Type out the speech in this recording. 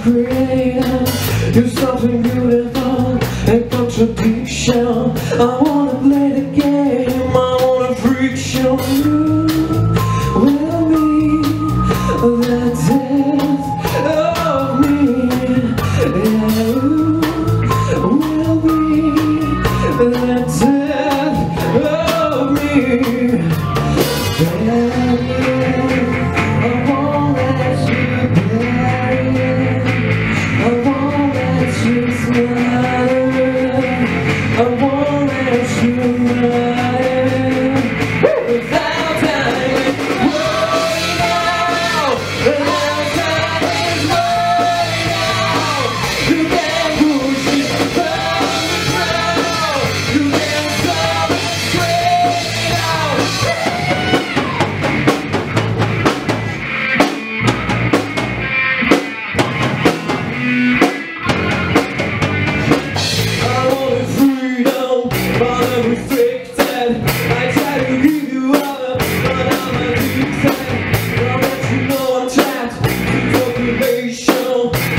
creator. You're something beautiful, a contradiction. I wanna play the game, I wanna freak show. You will be the death of me. Yeah, you will be the death of me. Yeah, I won't let you bury it. I won't let you smother it. I won't let you murder it. Without time, right now. Without time is right now. You can't push it from the ground. You can't stop it straight out. I wanted freedom, but I'm restricted. I try to give you up, but I'm addicted. I'll let you know I'm trapped in cultivation.